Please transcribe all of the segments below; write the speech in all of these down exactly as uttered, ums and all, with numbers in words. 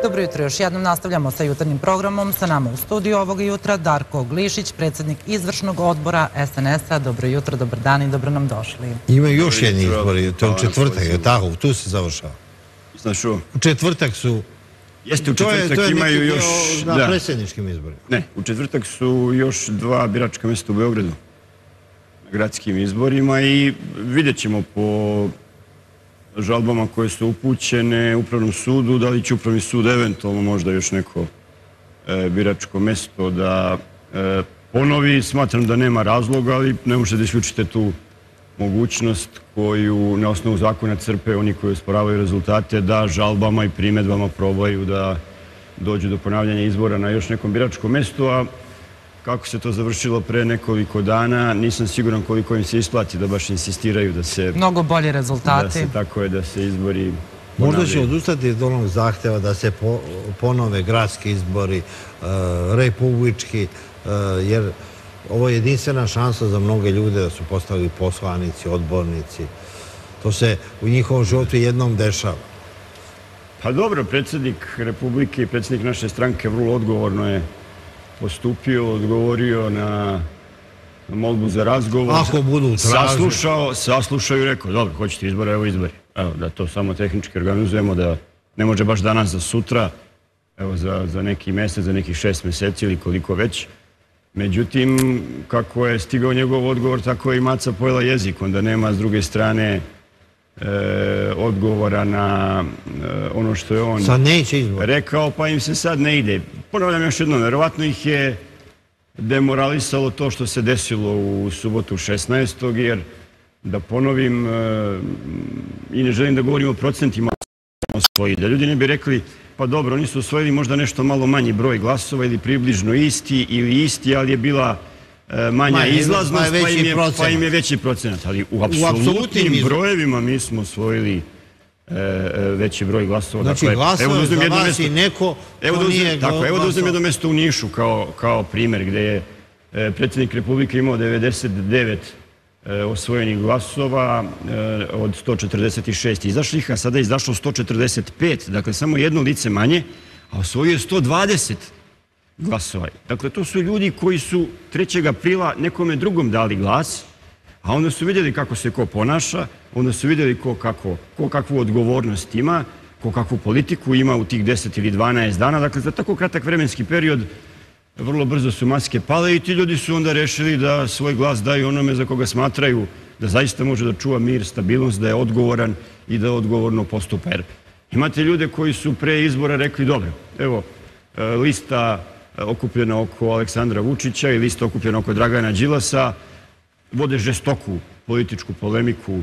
Dobro jutro, još jednom nastavljamo sa jutarnjim programom. Sa nama u studiju ovog jutra Darko Glišić, predsjednik izvršnog odbora S N S-a. Dobro jutro, dobar dan i dobro nam došli. Ima još jedni izbori, to je u četvrtak, je tako? Tu se završava. Znaš u? U četvrtak su... Jeste, u četvrtak imaju još... na predsjedničkim izborima. Ne, u četvrtak su još dva biračka mjesta u Beogradu na gradskim izborima i vidjet ćemo po žalbama koje su upućene Upravnom sudu, da li će Upravni sud eventualno možda još neko biračko mjesto da ponovi. Smatram da nema razloga, ali ne možete da isključite tu mogućnost koju na osnovu zakona crpe oni koji osporavaju rezultate, da žalbama i primjedbama probaju da dođu do ponavljanja izbora na još nekom biračkom mjestu, a kako se to završilo pre nekoliko dana, nisam siguran koliko im se isplati da baš insistiraju da se... Mnogo bolji rezultati. Da se tako je, da se izbori ponavljaju. Možda će odustati od onog zahtjeva da se ponove gradski izbori, republički, jer ovo je jedinstvena šansa za mnoge ljude da su postali poslanici, odbornici. To se u njihovom životu jednom dešava. Pa dobro, predsjednik Republike i predsjednik naše stranke vrlo odgovorno je postupio, odgovorio na molbu za razgovor. Ako budu tražili. Saslušao, saslušao i rekao, dobro, hoćete izbore, evo izbori. Evo, da to samo tehnički organizujemo, da ne može baš danas za sutra, evo za neki mjesec, za nekih šest mjeseci ili koliko već. Međutim, kako je stigao njegov odgovor, tako je i maca pojela jezik. Onda nema s druge strane odgovora na ono što je on rekao, pa im se sad ne ide. Ponavljam još jednom, verovatno ih je demoralisalo to što se desilo u subotu šesnaestog jer da ponovim, i ne želim da govorim o procentima osvoji, da ljudi ne bi rekli pa dobro, oni su osvojili možda nešto malo manji broj glasova ili približno isti ili isti, ali je bila manja izlaznost, pa im je veći procenat. Ali u apsolutnim brojevima mi smo osvojili veći broj glasova. Znači glasova za vas i neko ko nije glasova. Evo da uzmem jedno mjesto u Nišu kao primjer, gdje je predsjednik Republike imao devedeset devet osvojenih glasova od sto četrdeset šest izašlih, a sada je izašlo sto četrdeset pet, dakle samo jedno lice manje, a osvojio je sto dvadeset glasova. Dakle, to su ljudi koji su trećeg aprila nekome drugom dali glas, a onda su vidjeli kako se ko ponaša, onda su vidjeli ko kakvu odgovornost ima, ko kakvu politiku ima u tih deset ili dvanaest dana. Dakle, za tako kratak vremenski period vrlo brzo su maske pale i ti ljudi su onda rešili da svoj glas daju onome za koga smatraju da zaista može da čuva mir, stabilnost, da je odgovoran i da odgovorno postupa. Jer imate ljude koji su pre izbora rekli, dobro, evo, lista okupljena oko Aleksandra Vučića i lista okupljena oko Dragana Đilasa vode žestoku političku polemiku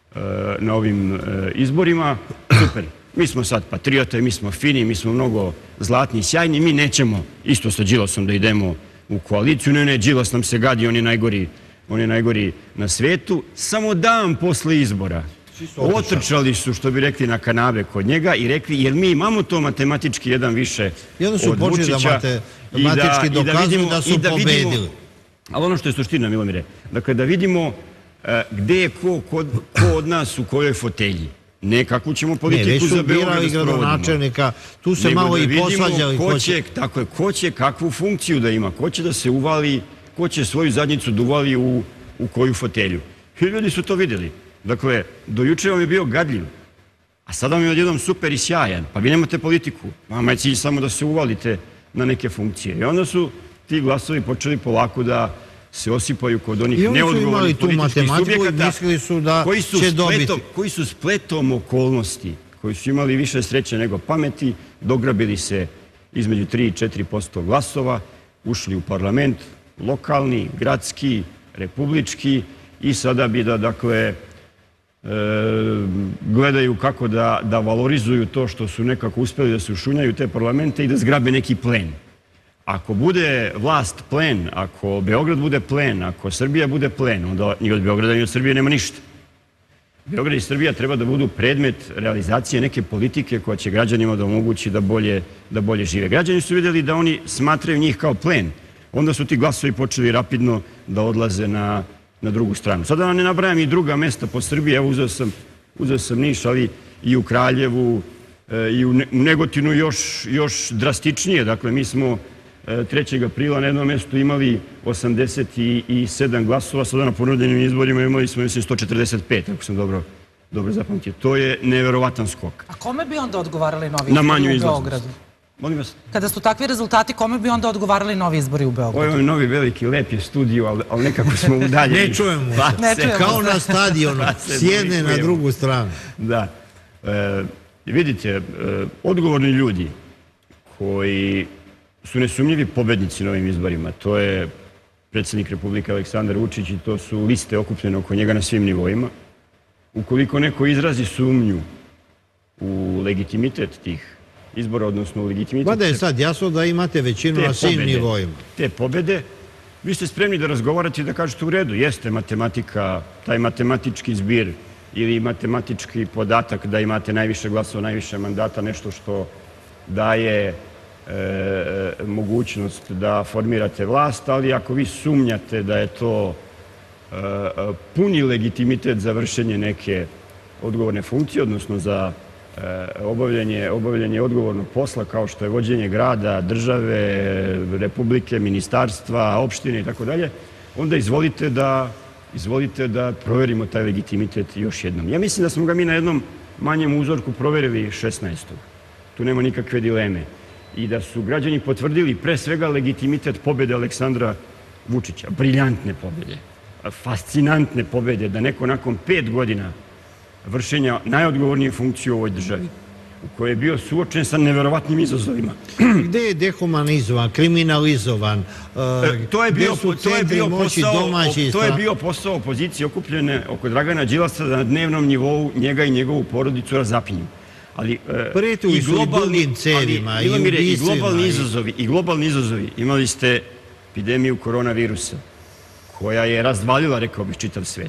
na ovim izborima. Super. Mi smo sad patriote, mi smo fini, mi smo mnogo zlatni i sjajni, mi nećemo isto sa Đilasom da idemo u koaliciju. Ne, ne, Đilas nam se gadi, on je najgori, on je najgori na svetu. Samo dan posle izbora otrčali su, što bi rekli, na kanabe kod njega i rekli, jer mi imamo to matematički jedan više od Vučića i matematički dokazuju da su pobedili. Ali ono što je suština, Milomire, dakle da vidimo gde je ko od nas u kojoj fotelji. Ne kakvu ćemo politiku za Beograd da sprovodimo. Tu se malo i posvađali. Tako je, ko će kakvu funkciju da ima, ko će da se uvali, ko će svoju zadnjicu da uvali u koju fotelju. I ljudi su to vidjeli. Dakle, do juče vam je bio gadljiv, a sada vam je odjednom super i sjajan, pa vi nemate politiku. Vama je cilj samo da se uvalite na neke funkcije. I onda su ti glasovi počeli polako da se osipaju kod onih neodgovornih političkih subjekata koji su spletom okolnosti, koji su imali više sreće nego pameti, dograbili se između tri i četiri posto glasova, ušli u parlament, lokalni, gradski, republički i sada bi da, dakle, gledaju kako da valorizuju to što su nekako uspjeli da se ušunjaju te parlamente i da zgrabe neki plen. Ako bude vlast plen, ako Beograd bude plen, ako Srbija bude plen, onda ni od Beograda ni od Srbije nema ništa. Beograd i Srbija treba da budu predmet realizacije neke politike koja će građanima da omogući da bolje žive. Građani su vidjeli da oni smatraju njih kao plen. Onda su ti glasovi počeli rapidno da odlaze na drugu stranu. Sada vam ne nabrajam i druga mesta po Srbiji. Evo uzeo sam Niš, ali i u Kraljevu, i u Negotinu još drastičnije. Dakle, mi smo trećeg aprila na jednom mjestu imali osamdeset sedam glasova, sada na ponovljenim izborima imali smo, mislim, sto četrdeset pet, ako sam dobro zapamtio. To je neverovatan skok. A kome bi onda odgovarali novi izbori u Beogradu? Molim vas. Kada su takvi rezultati, kome bi onda odgovarali novi izbori u Beogradu? Ovo je novi, veliki, lep je studio, ali nekako smo udaljeni. Ne čujemo se. Kao na stadionu, s jedne na drugu stranu. Da. Vidite, odgovorni ljudi koji su nesumnjivi pobednici na ovim izborima, to je predsjednik Republike Aleksandar Vučić i to su liste okupljene oko njega na svim nivoima. Ukoliko neko izrazi sumnju u legitimitet tih izbora, odnosno u legitimitet... Mada je sad jasno da imate većinu na svim nivoima. Te pobede, vi ste spremni da razgovarate i da kažete u redu, jeste matematika, taj matematički zbir ili matematički podatak da imate najviše glasova, najviše mandata, nešto što daje mogućnost da formirate vlast, ali ako vi sumnjate da je to puni legitimitet za vršenje neke odgovorne funkcije, odnosno za obavljanje odgovornog posla kao što je vođenje grada, države, republike, ministarstva, opštine i tako dalje, onda izvolite da izvolite da proverimo taj legitimitet još jednom. Ja mislim da smo ga mi na jednom manjem uzorku proverili šesnaestog Tu nema nikakve dileme. I da su građani potvrdili pre svega legitimitet pobjede Aleksandra Vučića. Briljantne pobjede, fascinantne pobjede, da neko nakon pet godina vršenja najodgovornije funkcije u ovoj državi, u kojoj je bio suočen sa neverovatnim izazovima. Gde je dehumanizovan, kriminalizovan, gde su centri moći domaćinstva? To je bio posao opozicije okupljene oko Dragana Đilasa da na dnevnom nivou njega i njegovu porodicu razapinju. Pretili su i dugim cevima i ubistvima. I globalni izazovi. Imali ste epidemiju koronavirusa, koja je razdvalila, rekao bih, čitav svet.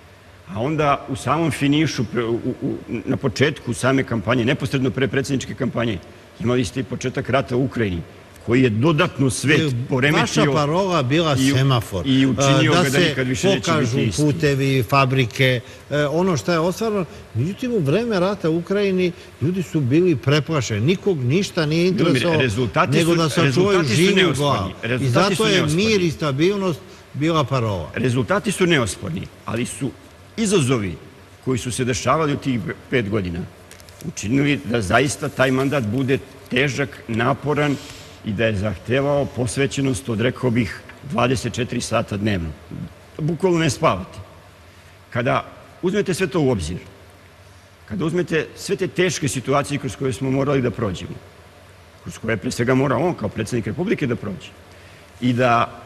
A onda u samom finišu, na početku same kampanje, neposredno pre predsjedničke kampanje, imali ste i početak rata u Ukrajini, koji je dodatno svet poremetio. Vaša parola bila semafor. I učinio ga da nikad više neće biti isti. Da se pokažu putevi, fabrike, ono što je ostvarano. Međutim, u vreme rata u Ukrajini ljudi su bili preplašeni. Nikog ništa nije interesovalo, nego da sačuvaju živu glavu. I zato je mir i stabilnost bila parola. Rezultati su neosporni, ali su izazovi koji su se dešavali u tih pet godina učinili da zaista taj mandat bude težak, naporan i da je zahtevao posvećenost od, rekao bih, dvadeset četiri sata dnevno. Bukvalno ne spavati. Kada uzmete sve to u obzir, kada uzmete sve te teške situacije kroz koje smo morali da prođemo, kroz koje pre svega mora on kao predsjednik Republike da prođe, i da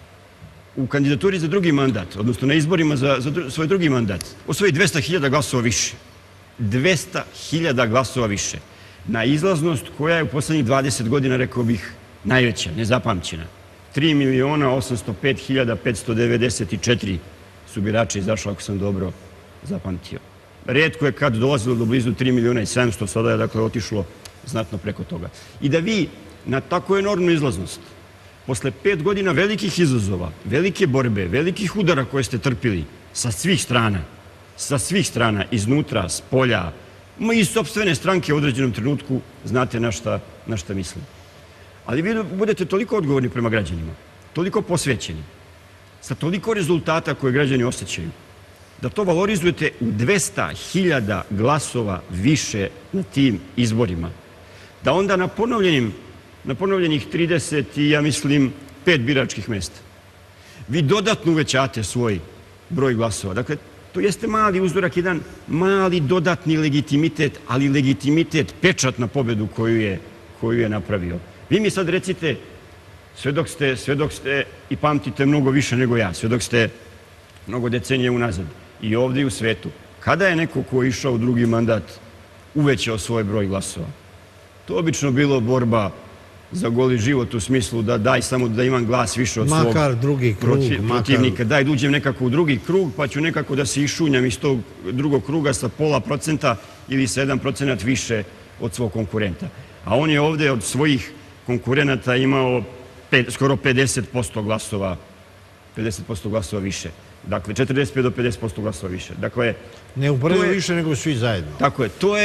u kandidaturi za drugi mandat, odnosno na izborima za svoj drugi mandat, osvoji dvesta hiljada glasova više. dvesta hiljada glasova više. Na izlaznost koja je u poslednjih dvadeset godina, rekao bih, najveća, nezapamćena. tri miliona osamsto pet hiljada petsto devedeset četiri su birači izašli, ako sam dobro zapamtio. Rijetko je kad dolazilo do blizu tri miliona i sedamsto, sada je, dakle, otišlo znatno preko toga. I da vi na tako enormnu izlaznost, posle pet godina velikih izazova, velike borbe, velikih udara koje ste trpili sa svih strana, sa svih strana, iznutra, s polja, ma i sopstvene stranke u određenom trenutku, znate na šta mislim. Ali vi budete toliko odgovorni prema građanima, toliko posvećeni, sa toliko rezultata koje građani osjećaju, da to valorizujete u dvesta hiljada glasova više na tim izborima. Da onda na ponovljenim na ponovljenih trideset i, ja mislim, pet biračkih mjesta. Vi dodatno uvećate svoj broj glasova. Dakle, to jeste mali uzorak, jedan mali dodatni legitimitet, ali legitimitet, pečat na pobedu koju je napravio. Vi mi sad recite, sve dok ste i pamtite mnogo više nego ja, sve dok ste mnogo decenije unazad i ovdje i u svetu, kada je neko ko je išao u drugi mandat uvećao svoj broj glasova? To je obično bilo borba za goli život u smislu da daj samo da imam glas više od svog protivnika. Daj da uđem nekako u drugi krug, pa ću nekako da se išunjam iz tog drugog kruga sa pola procenta ili sedam procenata više od svog konkurenta. A on je ovdje od svojih konkurenata imao skoro pedeset posto glasova, pedeset posto glasova više. Dakle, četrdeset pet do pedeset posto glasova više. Ne uporedivo više nego svi zajedno. Tako je. To je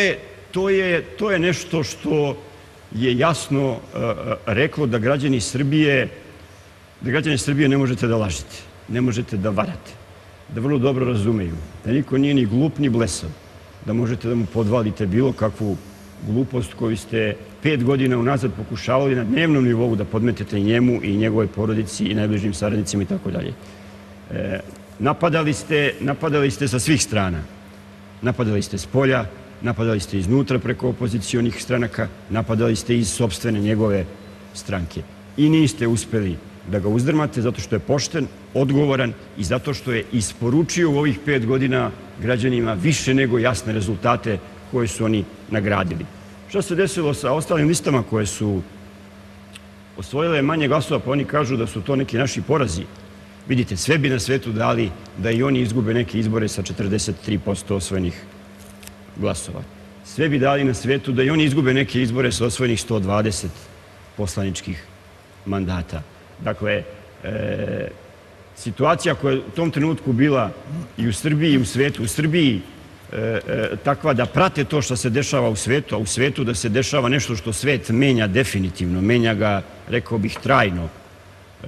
to je, to je nešto što je jasno uh, reklo da građani Srbije, da građani Srbije ne možete da lažete, ne možete da varate, da vrlo dobro razumeju, da niko nije ni glup ni blesav, da možete da mu podvalite bilo kakvu glupost koju ste pet godina unazad pokušavali na dnevnom nivou da podmetete njemu i njegovoj porodici i najbližim saradnicima i tako dalje. Napadali ste, napadali ste sa svih strana. Napadali ste s polja, napadali ste iznutra preko opozicionih stranaka, napadali ste iz sopstvene njegove stranke. I niste uspeli da ga uzdrmate zato što je pošten, odgovoran i zato što je isporučio u ovih pet godina građanima više nego jasne rezultate koje su oni nagradili. Šta se desilo sa ostalim listama koje su osvojile manje glasova, pa oni kažu da su to neki naši porazi. Vidite, sve bi na svetu dali da i oni izgube neke izbore sa četrdeset tri posto osvojenih glasova. Sve bi dali na svetu da i oni izgube neke izbore sa osvojenih sto dvadeset poslaničkih mandata. Dakle, e, situacija koja je u tom trenutku bila i u Srbiji i u svetu, u Srbiji e, e, takva da prate to što se dešava u svetu, a u svetu da se dešava nešto što svet menja definitivno, menja ga, rekao bih, trajno. E,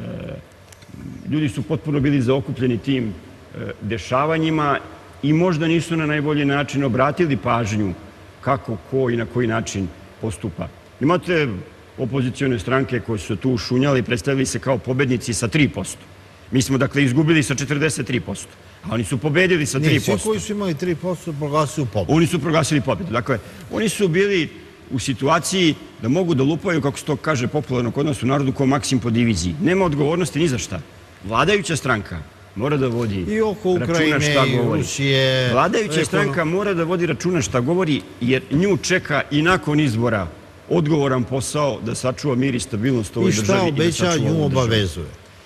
ljudi su potpuno bili zaokupljeni tim e, dešavanjima i možda nisu na najbolji način obratili pažnju kako, ko i na koji način postupa. Imate opozicione stranke koje su tu šunjali i predstavili se kao pobednici sa tri posto. Mi smo, dakle, izgubili sa četrdeset tri posto, a oni su pobedili sa tri posto. Ne, svi koji su imali tri posto proglasili pobedu. Oni su proglasili pobedu. Dakle, oni su bili u situaciji da mogu da lupaju, kako se to kaže popularno kod nas u narodu, kao Maksim po diviziji. Nema odgovornosti ni za šta. Vladajuća stranka mora da vodi i oko računa šta Ukrajine, govori. Rusije. Vladajuća stranka mora da vodi računa šta govori, jer nju čeka i nakon izbora odgovoran posao da sačuva mir i stabilnost ovoj državi. I šta obeća, nju obavezuje.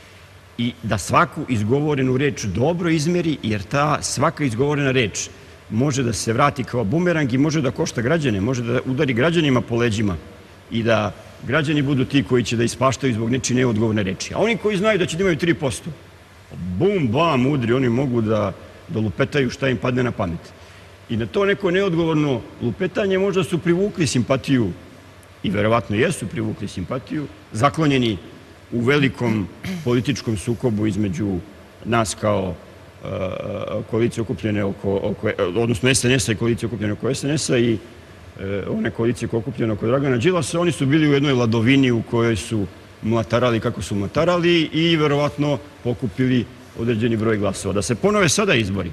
I da svaku izgovorenu reč dobro izmeri, jer ta svaka izgovorena reč može da se vrati kao bumerang i može da košta građane, može da udari građanima po leđima i da građani budu ti koji će da ispaštaju zbog nečije neodgovorne reči. A oni koji znaju da će da imaju tri posto, bum, bam, udri, oni mogu da, da lupetaju šta im padne na pamet. I na to neko neodgovorno lupetanje možda su privukli simpatiju i verovatno jesu privukli simpatiju, zaklonjeni u velikom političkom sukobu između nas kao uh, koalicije okupljene oko, oko, odnosno es en es-a i koalicije okupljene oko es en es-a i uh, one koalicije koje okupljene oko Dragana Đilasa. Oni su bili u jednoj ladovini u kojoj su mlatarali kako su mlatarali i verovatno pokupili određeni broj glasova. Da se ponove sada izbori,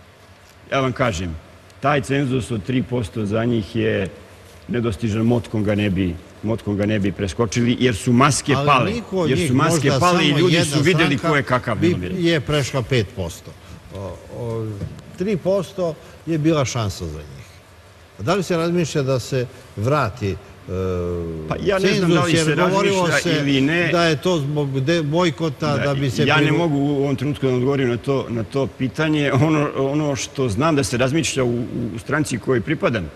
ja vam kažem, taj cenzus od tri posto za njih je nedostižan, motkom ga ne bi, motkom ga ne bi preskočili, jer su maske pale. Jer su maske pale i ljudi su vidjeli ko je kakav. Je prešla pet posto. tri posto je bila šansa za njih. Da li se razmišlja da se vrati pa ja ne znam da li se razmišlja ili ne. Da je to zbog bojkota, da bi se... Ja ne mogu u ovom trenutku da odgovorim na to, na to pitanje. Ono, ono što znam da se razmišlja u, u stranci kojoj pripadam,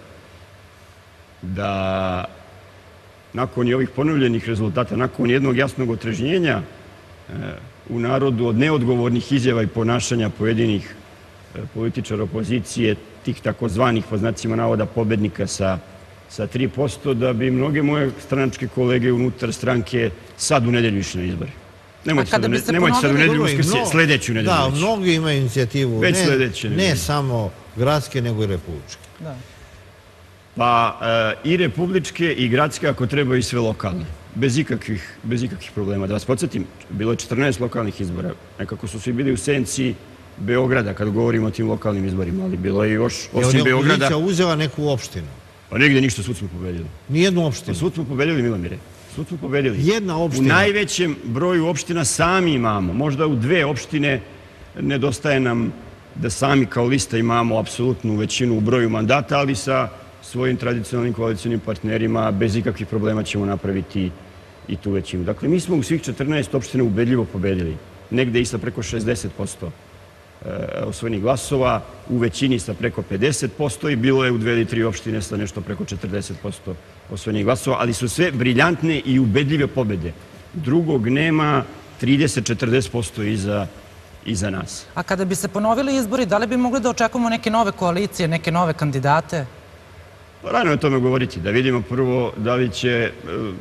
da nakon ovih ponovljenih rezultata, nakon jednog jasnog otrežnjenja u narodu od neodgovornih izjava i ponašanja pojedinih političara opozicije, tih takozvanih, po znacima navoda, pobednika sa, sa tri posto, da bi mnoge moje stranačke kolege unutar stranke sad u nedelju išli na izbore. Nemojte sad, ne, nemojte sad u nedelju uskrsje, sledeću nedelju. Da, mnogi imaju inicijativu, već ne, sledeće ne samo gradske, nego i republičke. Da. Pa e, i republičke i gradske, ako treba i sve lokalne. Bez ikakvih, bez ikakvih problema. Da vas podsjetim, bilo je četrnaest lokalnih izbora. Nekako su svi bili u senci Beograda, kad govorimo o tim lokalnim izborima, ali bilo je još, osim Beograda... Je uzela neku opštinu? Pa negdje ništa, svud smo pobedili. Nijednu opštinu? Pa svud smo pobedili, Milomire. Svud smo pobedili. Jedna opština? U najvećem broju opština sami imamo. Možda u dve opštine nedostaje nam da sami kao lista imamo apsolutnu većinu u broju mandata, ali sa svojim tradicionalnim koalicijnim partnerima bez ikakvih problema ćemo napraviti i tu većinu. Dakle, mi smo u svih četrnaest opština ubedljivo pobedili. Negde i sa preko šezdeset posto osvojenih glasova, u većini sa preko pedeset posto i bilo je u dve ili tri opštine sa nešto preko četrdeset posto osvojenih glasova, ali su sve briljantne i ubedljive pobede. Drugog nema, trideset do četrdeset posto iza, iza nas. A kada bi se ponovili izbori, da li bi mogli da očekujemo neke nove koalicije, neke nove kandidate? Pa rano je o tome govoriti, da vidimo prvo da li će e,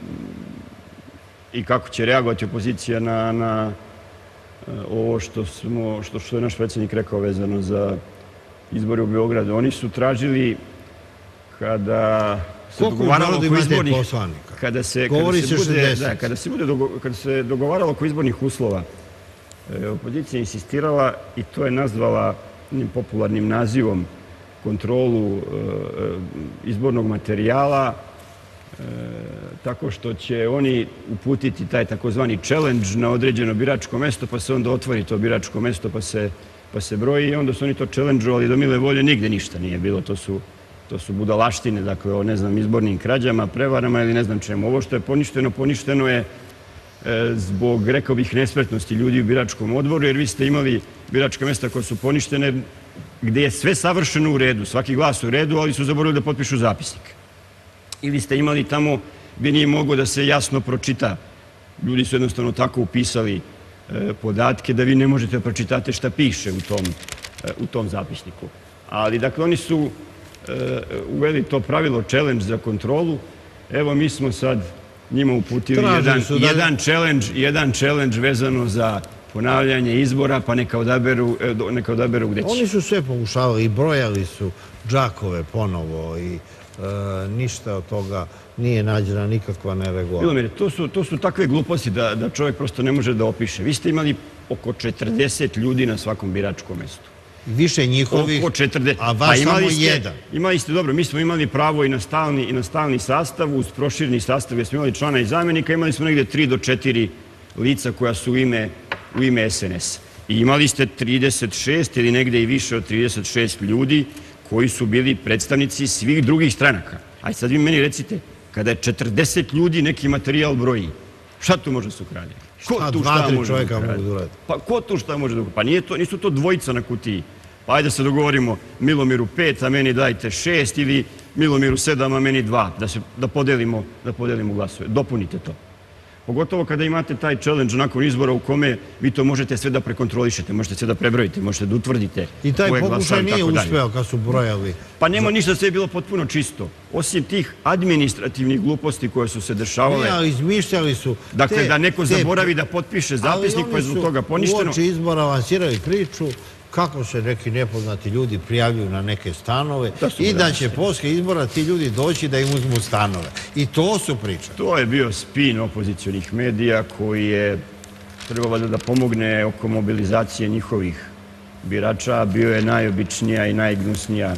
i kako će reagovati opozicija na, na e, ovo što, smo, što, što je naš predsjednik rekao vezano za izbore u Beogradu. Oni su tražili kada se dogovaralo oko izbornih... Kada se, kada, se bude, da, kada, se bude dogo, kada se dogovaralo oko izbornih uslova, e, opozicija je insistirala i to je nazvala popularnim nazivom kontrolu e, izbornog materijala, e, tako što će oni uputiti taj takozvani challenge na određeno biračko mesto, pa se onda otvori to biračko mesto, pa se, pa se broji i onda su oni to challenge-ovali do mile volje, nigde ništa nije bilo, to su, to su budalaštine, dakle o, ne znam, izbornim krađama, prevarama ili ne znam čemu. Ovo što je poništeno, poništeno je e, zbog, rekao bih, nespretnosti ljudi u biračkom odboru, jer vi ste imali biračka mesta koja su poništene, gdje je sve savršeno u redu, svaki glas u redu, ali su zaboravili da potpišu zapisnik. Ili ste imali tamo gdje nije moglo da se jasno pročita. Ljudi su jednostavno tako upisali e, podatke da vi ne možete da pročitate šta piše u tom, e, u tom zapisniku. Ali, dakle, oni su e, uveli to pravilo challenge za kontrolu. Evo, mi smo sad njima uputili jedan, da... jedan, challenge, jedan challenge vezano za ponavljanje izbora, pa neka odaberu, neka odaberu gde će. Oni su sve pokušavali i brojali su džakove ponovo i e, ništa od toga nije nađena nikakva neregulacija. Milomire, to su, to su takve gluposti da, da čovjek prosto ne može da opiše. Vi ste imali oko četrdeset ljudi na svakom biračkom mestu. Više njihovih, a vas pa samo ste, jedan. Imali ste, dobro, mi smo imali pravo i na stalni, i na stalni sastav, uz proširni sastav gdje smo imali člana i zamjenika, imali smo negdje tri do četiri lica koja su u ime u ime es en es. I imali ste trideset šest ili negde i više od trideset šest ljudi koji su bili predstavnici svih drugih stranaka. Aj sad vi meni recite, kada je četrdeset ljudi neki materijal broji, šta tu može se ukrade? Šta dva, tri čovjeka mogu da uradi? Pa ko tu šta može da ukrade? Pa nije to, nisu to dvojica na kutiji. Pa ajde da se dogovorimo Milomiru pet, a meni dajte šest ili Milomiru sedam, a meni dva. Da, se, da, podelimo, da podelimo glasove. Dopunite to. Pogotovo kada imate taj challenge nakon izbora u kome vi to možete sve da prekontrolišete, možete sve da prebrojite, možete da utvrdite. I taj pokušaj nije uspeo kad su brojali. Pa nema ništa, sve je bilo potpuno čisto. Osim tih administrativnih gluposti koje su se dešavale. Ne, ali izmišljali su. Dakle, da neko zaboravi da potpiše zapisnik, pa je zbog toga poništeno. Uoči izbora lansirali priču kako se neki nepoznati ljudi prijavljuju na neke stanove i da će posle izbora ti ljudi doći da im uzmu stanove. I to su pričali. To je bio spin opozicionih medija koji je trebalo da pomogne oko mobilizacije njihovih birača. Bio je najobičnija i najgnusnija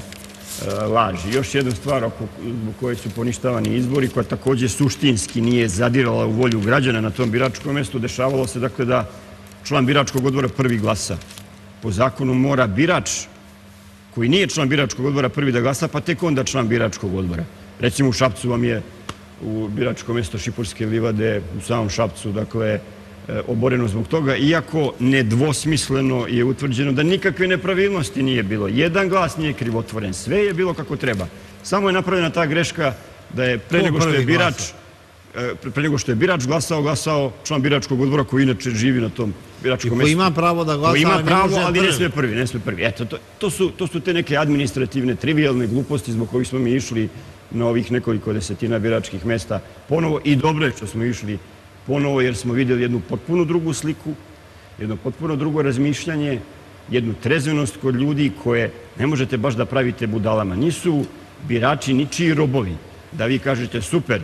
laž. Još jedna stvar zbog koje su poništavani izbori, koja također suštinski nije zadirala u volju građana na tom biračkom mjestu, dešavalo se dakle da član biračkog odbora prvi glasa. Po zakonu mora birač koji nije član biračkog odbora prvi da glasa, pa tek onda član biračkog odbora. Recimo u Šapcu vam je u biračko mjesto Šipurske livade, u samom Šapcu, dakle, oboreno zbog toga, iako nedvosmisleno je utvrđeno da nikakve nepravilnosti nije bilo. Jedan glas nije krivotvoren, sve je bilo kako treba. Samo je napravljena ta greška da je pre nego što je birač pre nego što je birač glasao, glasao član biračkog odbora koji inače živi na tom biračkom mjestu. I koji ima pravo da glasa, koji ima pravo, ali ne sme prvi, ne sme prvi. Eto, to, to, su, to su te neke administrativne, trivialne gluposti zbog kojih smo mi išli na ovih nekoliko desetina biračkih mjesta ponovo i dobro je što smo išli ponovo jer smo vidjeli jednu potpuno drugu sliku, jedno potpuno drugo razmišljanje, jednu trezvenost kod ljudi koje ne možete baš da pravite budalama. Nisu birači ničiji robovi. Da vi kažete super,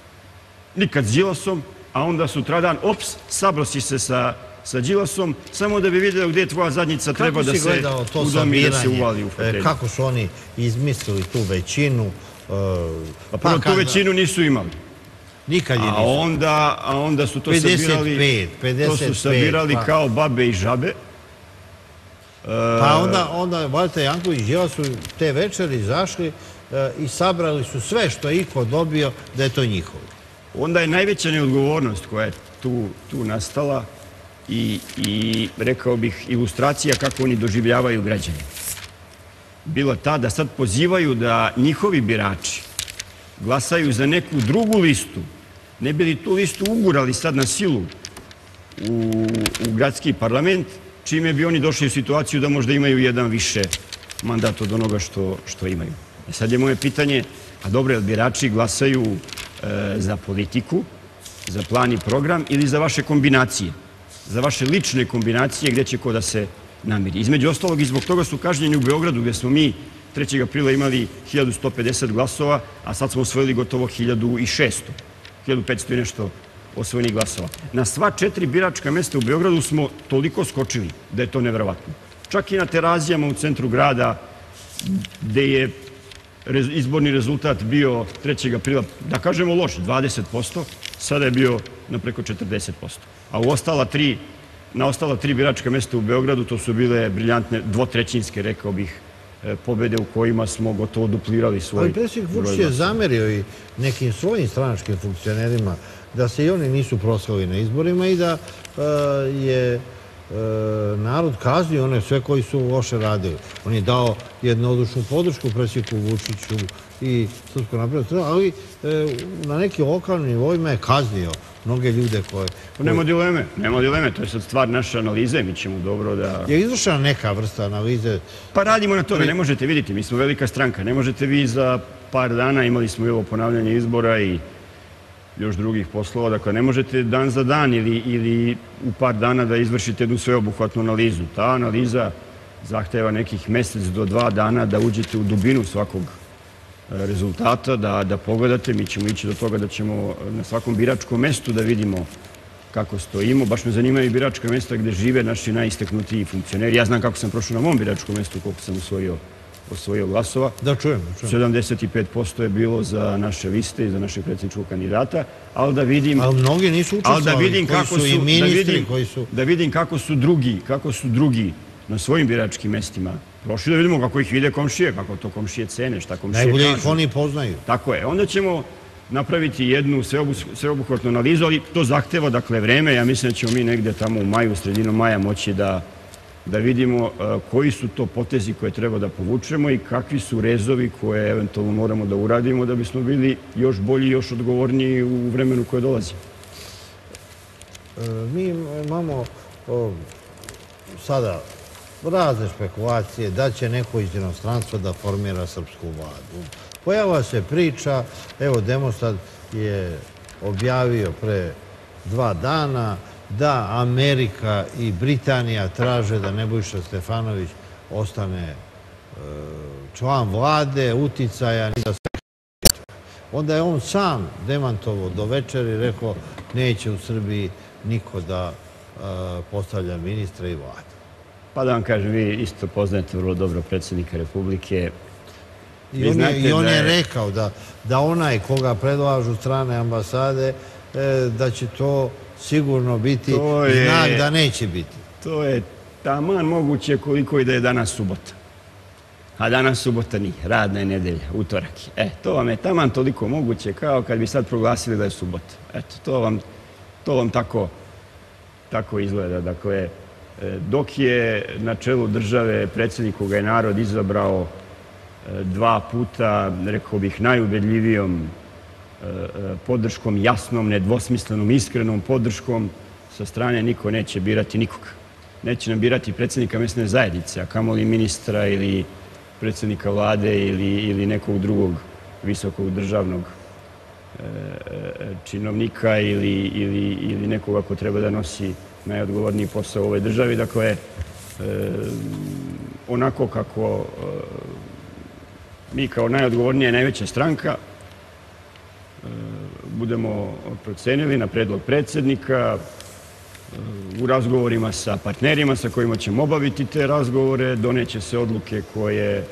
nikad s Đilasom, a onda sutradan, ops, sabro si se sa, sa Đilasom, samo da bi vidjeli gdje tvoja zadnjica treba da se udomi i da se uvali u fotelju. Kako su oni izmislili tu većinu? Pa prvo tu većinu nisu imali. Nikad je nisu. A onda, a onda su to sabirali, to su sabirali kao babe i žabe. Pa onda, onda Valter Janković i Đilas su te večeri izašli i sabrali su sve što je iko dobio da je to njihovo. Onda je najveća neodgovornost koja je tu, tu nastala i, i rekao bih ilustracija kako oni doživljavaju građani. Bila ta da sad pozivaju da njihovi birači glasaju za neku drugu listu, ne bi li tu listu ugurali sad na silu u, u gradski parlament, čime bi oni došli u situaciju da možda imaju jedan više mandat od onoga što, što imaju. E sad je moje pitanje A dobro, jer birači glasaju za politiku, za plan i program ili za vaše kombinacije, za vaše lične kombinacije gde će ko da se namiri. Između ostalog i zbog toga su kažnjeni u Beogradu gde smo mi trećeg aprila imali hiljadu sto pedeset glasova, a sad smo osvojili gotovo hiljadu šesto, hiljadu petsto i nešto osvojenih glasova. Na sva četiri biračka mesta u Beogradu smo toliko skočili da je to neverovatno. Čak i na Terazijama u centru grada gde je izborni rezultat bio trećeg aprila, da kažemo loš, dvadeset posto, sada je bio na preko četrdeset posto. A u ostala tri, na ostala tri biračka mesta u Beogradu to su bile briljantne, dvotrećinske, rekao bih, pobede u kojima smo gotovo duplirali svoj... Ali predsjednik Vučić je zamerio i nekim svojim stranačkim funkcionerima da se i oni nisu proslavili na izborima i da je narod kaznio one sve koji su loše radili. On je dao jednodušnu podršku predsjedniku Vučiću i Srpskoj naprednoj stranci, ali na nekim lokalnim nivoima je kaznio mnoge ljude koje... Nema dileme, nema dileme. To je sad stvar naše analize. Mi ćemo dobro da... Je izvršena neka vrsta analize? Pa radimo na tome. Ne možete vidjeti. Mi smo velika stranka. Ne možete vi za par dana, imali smo i ovo ponavljanje izbora i još drugih poslova. Dakle, ne možete dan za dan ili u par dana da izvršite jednu sveobuhvatnu analizu. Ta analiza zahteva nekih mesec do dva dana da uđete u dubinu svakog rezultata, da pogledate. Mi ćemo ići do toga da ćemo na svakom biračkom mestu da vidimo kako stojimo. Baš me zanimaju biračka mesta gde žive naši najisteknutiji funkcioneri. Ja znam kako sam prošao na mom biračkom mestu, koliko sam osvojio glasova. Da, čujem. sedamdeset pet posto je bilo za naše liste i za našeg predsjedničkog kandidata, ali da vidim... Ali mnogi nisu učestvovali, koji su i ministri, koji su... Da vidim kako su drugi, kako su drugi na svojim biračkim mestima prošli, da vidimo kako ih vide komšije, kako to komšije cene, šta komšije kažu. Najbolje ih oni poznaju. Tako je. Onda ćemo napraviti jednu sveobuhvatnu analizu, ali to zahteva, dakle, vreme. Ja mislim da ćemo mi negde tamo u maju, sredinom maja moći da da vidimo koji su to potezi koje treba da povučemo i kakvi su rezovi koje eventualno moramo da uradimo da bismo bili još bolji i još odgovorniji u vremenu koje dolazi. Mi imamo sada razne špekulacije da će neko iz inostranstva da formira srpsku vladu. Pojavila se priča, evo Demostat je objavio pre dva dana da Amerika i Britanija traže da Nebojša Stefanović ostane član vlade, uticajan i da se... Onda je on sam demantovao do večeri i rekao neće u Srbiji niko da postavlja ministra i vlade. Pa da vam kažem, vi isto poznajete vrlo dobro predsjednika Republike. I on je rekao da onaj koga predlažu strane ambasade, da će to sigurno biti znak da neće biti. To je taman moguće koliko i da je danas subota. A danas subota nije, radna je nedelja, utorak. E, to vam je taman toliko moguće kao kad bi sad proglasili da je subota. Eto, to vam tako izgleda. Dakle, dok je na čelu države predsjednik koga je narod izabrao dva puta, rekao bih, najubedljivijom podrškom, jasnom, nedvosmislenom, iskrenom podrškom, sa strane niko neće birati nikoga. Neće nam birati predsjednika mesne zajednice, a kamoli ministra ili predsjednika vlade ili nekog drugog visokog državnog činovnika ili nekoga ko treba da nosi najodgovorniji posao u ovoj državi. Dakle, onako kako mi kao najodgovornija i najveća stranka budemo procenili na predlog predsjednika u razgovorima sa partnerima sa kojima ćemo obaviti te razgovore, doneće se odluke koje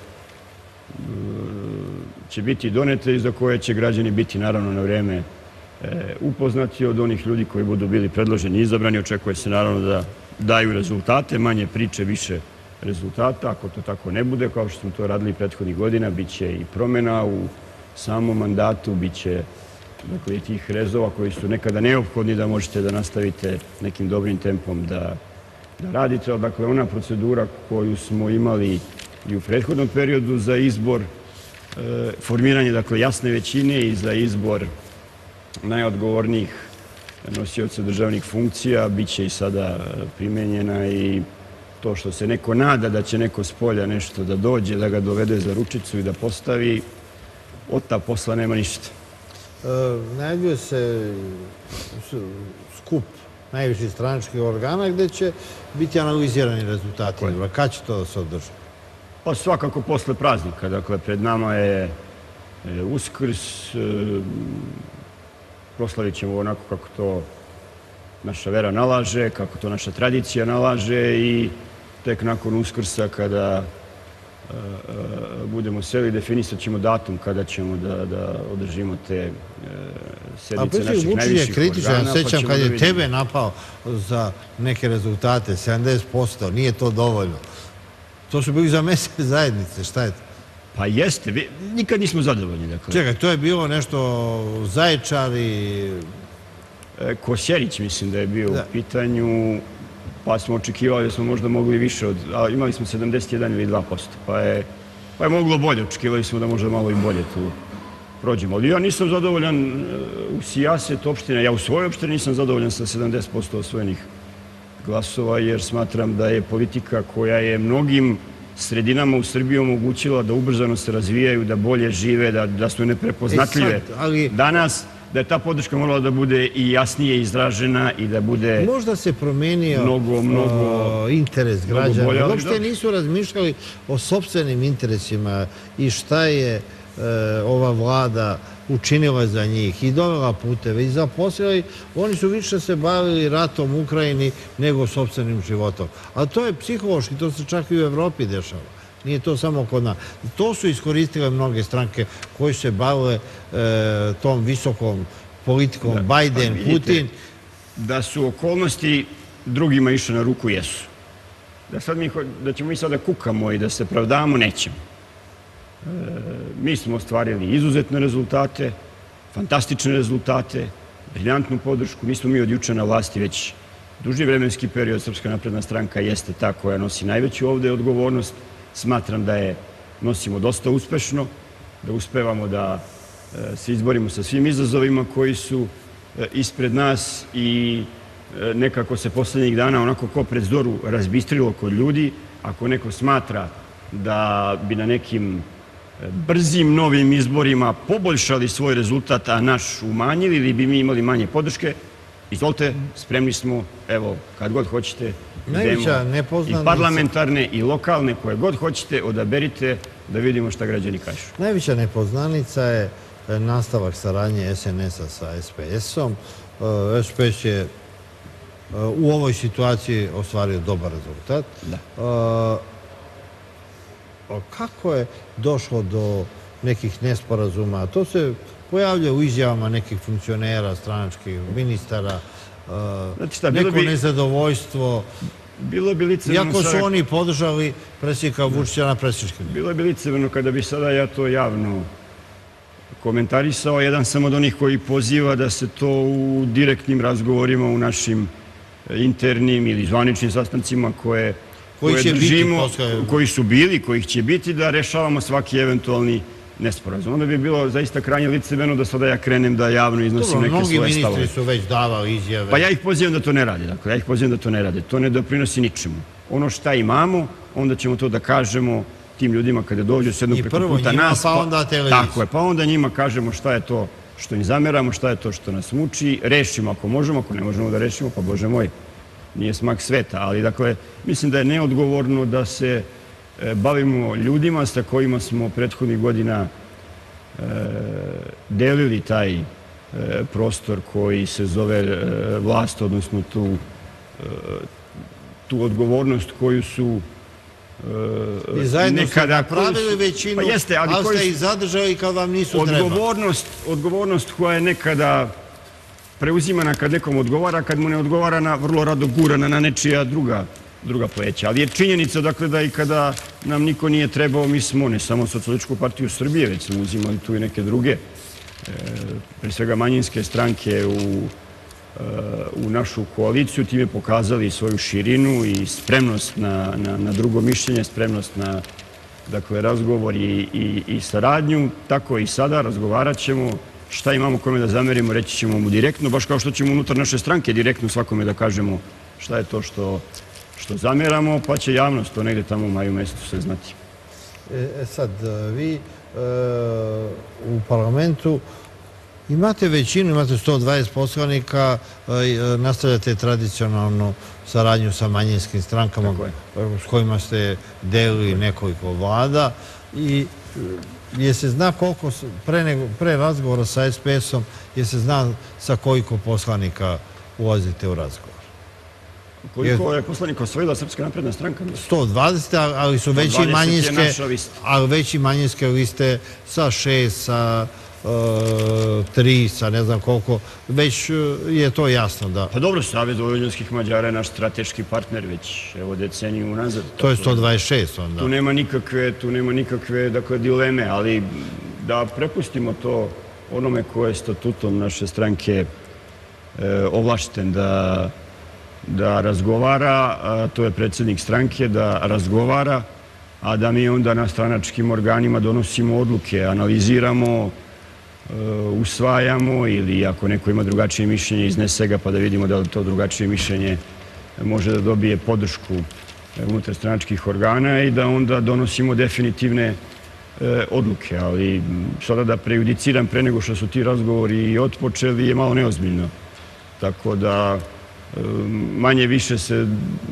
će biti donete i za koje će građani biti naravno na vreme upoznati od onih ljudi koji budu bili predloženi i izabrani. Očekuje se naravno da daju rezultate, manje priče, više rezultata. Ako to tako ne bude, kao što smo to radili prethodnih godina, bit će i promjena u samom mandatu, bit će i tih rezova koji su nekada neophodni da možete da nastavite nekim dobrim tempom da radite. Dakle, ona procedura koju smo imali i u prethodnom periodu za izbor, formiranje jasne većine i za izbor najodgovornijih nosioca državnih funkcija, bit će i sada primenjena i to što se neko nada da će neko s polja nešto da dođe, da ga dovede za ručicu i da postavi, od ta posla nema ništa. Najavljuje se skup najviših stranačkih organa gde će biti analizirani rezultati. Kad će to da se održi? Pa svakako posle praznika. Dakle, pred nama je Uskrs. Proslavit ćemo onako kako to naša vera nalaže, kako to naša tradicija nalaže i tek nakon Uskrsa kada budemo seli, definisat ćemo datum kada ćemo da održimo te sednice naših najviših organa. Ja sećam kad je tebe napao za neke rezultate, sedamdeset posto, nije to dovoljno. To su bili za mesne zajednice, šta je to? Pa jeste, nikad nismo zadovoljni. Čekaj, to je bilo nešto Zaječar i... Kosjerić mislim da je bio u pitanju, pa smo očekivali da smo možda mogli više od... Imali smo sedamdeset jedan ili dva posto, pa je moglo bolje, očekivali smo da možda malo i bolje tu prođemo. Ali ja nisam zadovoljan u sijaset opštine, ja u svojoj opštini nisam zadovoljan sa sedamdeset posto osvojenih glasova, jer smatram da je politika koja je mnogim sredinama u Srbiji omogućila da ubrzano se razvijaju, da bolje žive, da su neprepoznatljive. Danas, da je ta podrška morala da bude i jasnije izražena i da bude... Možda se promenio interes građana. Uopšte nisu razmišljali o sopstvenim interesima i šta je ova vlada učinila za njih i dovela puteve i zaposlila. Oni su više se bavili ratom u Ukrajini nego sopstvenim životom. A to je psihološki, to se čak i u Evropi dešava. Nije to samo kod nas. To su iskoristile mnoge stranke koje se bavile tom visokom politikom Biden, Putin. Da su okolnosti drugima išle na ruku, jesu. Da ćemo mi sada kukamo i da se pravdamo, nećemo. Mi smo ostvarili izuzetne rezultate, fantastične rezultate, briljantnu podršku. Nismo mi od juče na vlasti, već duži vremenski period. Srpska napredna stranka jeste ta koja nosi najveću ovde odgovornost. Smatram da je nosimo dosta uspešno, da uspevamo da se izborimo sa svim izazovima koji su ispred nas i nekako se poslednjih dana onako ko pred zoru razbistrilo kod ljudi. Ako neko smatra da bi na nekim brzim novim izborima poboljšali svoj rezultat, a naš umanjili ili bi mi imali manje podrške, izvolite, spremni smo, evo, kad god hoćete, idemo i parlamentarne i lokalne, koje god hoćete, odaberite da vidimo šta građani kažu. Najveća nepoznanica je nastavak saradnje es en es a sa es pe esom. es pe es je u ovoj situaciji ostvario dobar rezultat. Kako je došlo do nekih nesporazuma? To se pojavlja u izjavama nekih funkcionera, stranačkih ministara, neko nezadovoljstvo. Iako su oni podržali predsjednika Vučića na predsjedničkim. Bilo bi licemerno kada bi sada ja to javno komentarisao. Jedan sam od onih koji poziva da se to u direktnim razgovorima u našim internim ili zvaničnim sastancima koje držimo, koji su bili, kojih će biti, da rešavamo svaki eventualni nesporazum. Onda bi bilo zaista krajnje licemerno da sada ja krenem da javno iznosim neke svoje stavove. Mnogi ministri su već davali izjave. Pa ja ih pozivam da to ne rade. Dakle, ja ih pozivam da to ne rade. To ne doprinosi ničemu. Ono šta imamo, onda ćemo to da kažemo tim ljudima kada dođu s jednog preko puta nas. I prvo njima, pa onda televiziju. Tako je, pa onda njima kažemo šta je to što im zameramo, šta je to što nas muči, rešimo ako možemo, ako ne možemo da rešimo, pa Bože moj, nije smak sveta. Ali, dakle, mislim da je neodgovorno da se bavimo ljudima sa kojima smo prethodnih godina delili taj prostor koji se zove vlast, odnosno tu odgovornost koju su i zajedno ste napravili većinu, ali ste ih zadržali kad vam nisu treba. Odgovornost koja je nekada preuzimana kad nekom odgovara, kad mu ne odgovara, na vrlo rado gurana na nečija druga druga pleća. Ali je činjenica, dakle, da i kada nam niko nije trebao, mi smo ne samo Socijalističku partiju Srbije, već smo uzimali tu i neke druge, pre svega manjinske stranke u našu koaliciju, time pokazali svoju širinu i spremnost na drugo mišljenje, spremnost na razgovor i saradnju. Tako i sada razgovarat ćemo, šta imamo kome da zamerimo, reći ćemo mu direktno, baš kao što ćemo unutar naše stranke direktno svakome da kažemo šta je to što što zameramo, pa će javnost to negde tamo u maju mesecu sve znati. E sad, vi u parlamentu, imate većinu, imate sto dvadeset poslanika, nastavljate tradicionalnu saradnju sa manjinskim strankama s kojima ste delili nekoliko vlada i je se zna koliko, pre razgovora sa es pe esom, je se zna sa koliko poslanika ulazite u razgovor. Koliko je poslanika osvojila Srpska napredna stranka? sto dvadeset, ali su veći manjinske, ali veći manjinske liste sa šest, sa tri, sa ne znam koliko, već je to jasno da... Pa dobro, Savez vojvođanskih Mađara je naš strateški partner već, evo, deceniju unazad. To je sto dvadeset šest onda. Tu nema nikakve, tu nema nikakve, dakle, dileme, ali da prepustimo to onome ko je statutom naše stranke ovlašten da da razgovara, to je predsjednik stranke, da razgovara, a da mi onda na stranačkim organima donosimo odluke, analiziramo, usvajamo ili ako neko ima drugačije mišljenje, iznese ga pa da vidimo da li to drugačije mišljenje može da dobije podršku unutar stranačkih organa i da onda donosimo definitivne odluke. Ali sada da prejudiciram pre nego što su ti razgovori otpočeli je malo neozbiljno. Tako da manje više se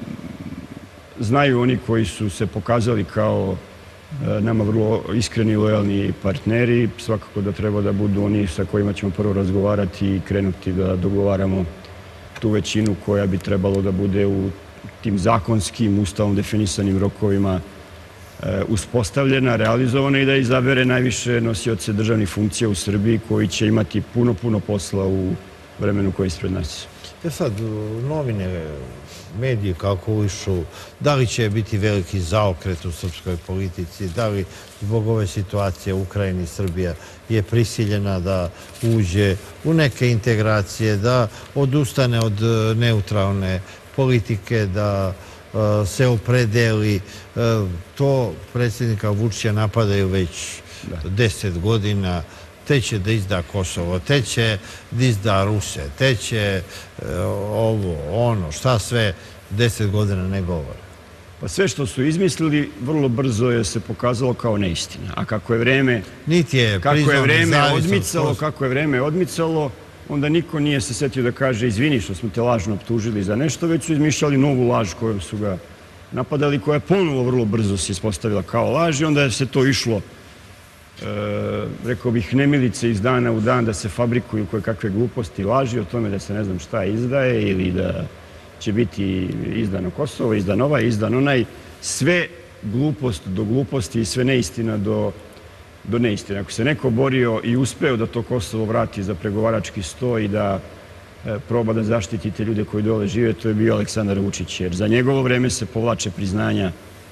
znaju oni koji su se pokazali kao nama vrlo iskreni i lojalni partneri. Svakako da treba da budu oni sa kojima ćemo prvo razgovarati i krenuti da dogovaramo tu većinu koja bi trebalo da bude u tim zakonskim, ustavom definisanim rokovima uspostavljena, realizovana i da izabere najviše nosioce državnih funkcija u Srbiji koji će imati puno, puno posla u vremenu koje je ispred nas. E sad, novine, mediji kalkulišu, da li će biti veliki zaokret u srpskoj politici, da li zbog ove situacije u Ukrajini Srbija je prisiljena da uđe u neke integracije, da odustane od neutralne politike, da se opredeli. To predsjednika Vučića napadaju već deset godina. Te će da izda Kosovo, te će da izda Ruse, te će ovo, ono, šta sve deset godina ne govore. Pa sve što su izmislili vrlo brzo je se pokazalo kao neistina. A kako je vreme odmicalo, kako je vreme odmicalo, onda niko nije se setio da kaže izvini što smo te lažno optužili za nešto, već su izmišljali novu laž kojom su ga napadali, koja je ponovo vrlo brzo se ispostavila kao laž i onda je se to išlo, rekao bih, nemilice iz dana u dan da se fabrikuju koje kakve gluposti, laži o tome da se ne znam šta izdaje ili da će biti izdano Kosovo, izdan ovaj, izdan onaj. Sve glupost do gluposti i sve neistina do neistine. Ako se neko borio i uspeo da to Kosovo vrati za pregovarački sto i da proba da zaštiti te ljude koji dole žive, to je bio Aleksandar Vučić. Jer za njegovo vreme se povlače priznanja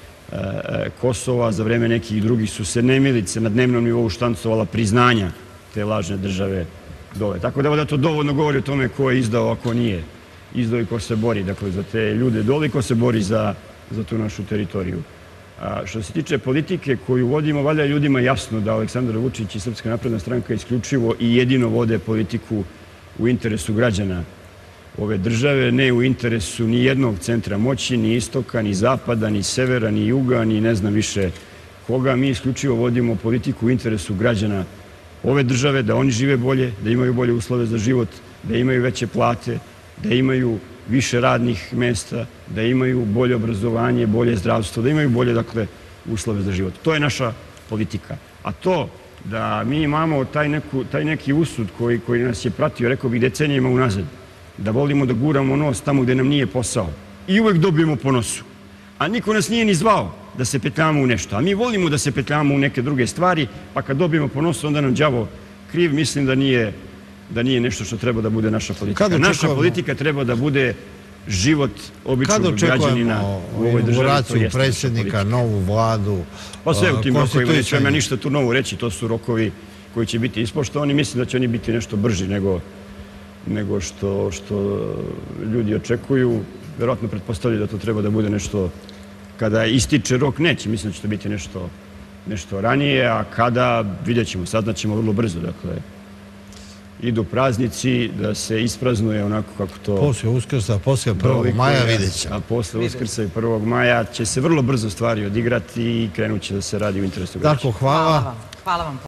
Kosova, za vreme nekih drugih su se nemilice na dnevnom nivou štancovala priznanja te lažne države dole. Tako da to dovoljno govori o tome ko je izdao, a ko nije izdao i ko se bori, dakle, za te ljude dole i ko se bori za tu našu teritoriju. Što se tiče politike koju vodimo, valjda je ljudima jasno da Aleksandar Vučić i Srpska napredna stranka isključivo i jedino vode politiku u interesu građana ove države, ne u interesu ni jednog centra moći, ni istoka, ni zapada, ni severa, ni juga, ni ne znam više koga. Mi isključivo vodimo politiku u interesu građana ove države, da oni žive bolje, da imaju bolje uslove za život, da imaju veće plate, da imaju više radnih mesta, da imaju bolje obrazovanje, bolje zdravstvo, da imaju bolje, dakle, uslove za život. To je naša politika. A to da mi imamo taj neki usud koji nas je pratio, rekao bih, decenijima unazad, da volimo da guramo nos tamo gde nam nije posao i uvek dobijemo po nosu. A niko nas nije ni zvao da se petljamo u nešto. A mi volimo da se petljamo u neke druge stvari, pa kad dobijemo po nosu, onda nam đavo kriv. Mislim da nije da nije nešto što treba da bude naša politika. Naša politika treba da bude život običnog građanina u ovoj državi. Inauguraciju predsjednika, novu vladu, pa sve u tim rokovima, neću vam ja ništa tu novo reći, to su rokovi koji će biti ispoštovani. Mislim da će oni biti nešto brži nego nego što ljudi očekuju. Verovatno pretpostavljaju da to treba da bude nešto kada ističe rok, neće. Mislim da će to biti nešto ranije, a kada, vidjet ćemo, saznaćemo vrlo brzo. Dakle, idu praznici, da se ispraznuje onako kako to... Posle Uskrsa, posle prvog maja vidjet ćemo. A posle Uskrsa i prvog maja će se vrlo brzo stvari odigrati i krenut će da se radi u interesu građana. Darko, hvala. Hvala vam.